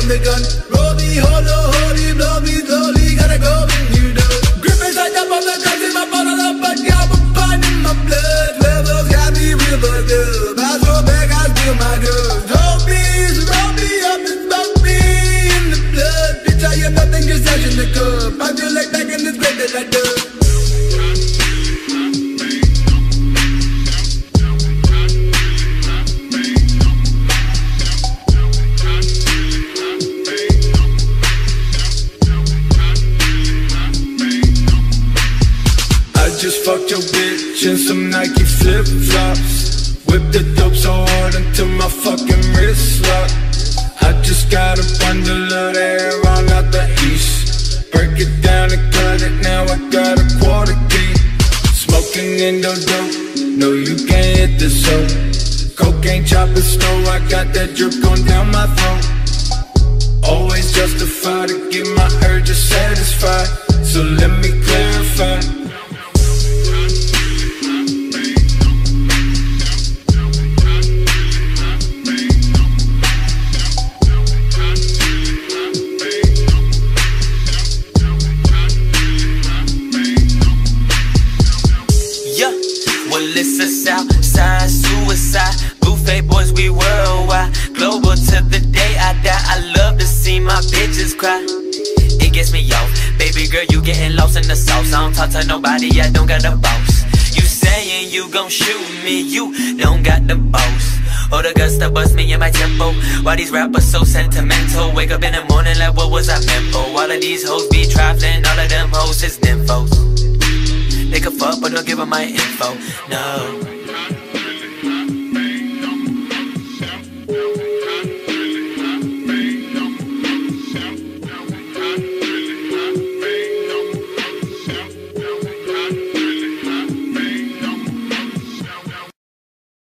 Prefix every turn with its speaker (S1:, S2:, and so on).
S1: the gun. Roll me, holy, blow me slowly. Gotta go when you do. Grip inside up on the drugs in my bottle up, but got a pun in my blood. Levels got me real fucked up. I throw back, I steal my drugs. Roll me up and smoke me in the blood. Bitch, I am nothing, just ash in the cup. I feel like back in this grave that I dug. Just fucked your bitch in some Nike flip-flops. Whip the dope so hard until my fucking wrist lock. I just got a bundle of hair all out the east. Break it down and cut it, now I got a quarter key. Smoking Indo dope, no you can't hit the soap. Cocaine chopping slow, I got that drip going down my throat. Always justified to get my urges satisfied. So let me clarify.
S2: Well, it's a Southside suicide. Buffet boys, we worldwide. Global to the day I die. I love to see my bitches cry. It gets me off. Baby girl, you getting lost in the sauce. I don't talk to nobody, I don't got a boss. You saying you gon' shoot me, you don't got the boss. Or the guts to bust me in my tempo. Why these rappers so sentimental? Wake up in the morning like what was I meant for? All of these hoes be trifling, all of them hoes is nymphos. They can fuck, but don't give them my info, no.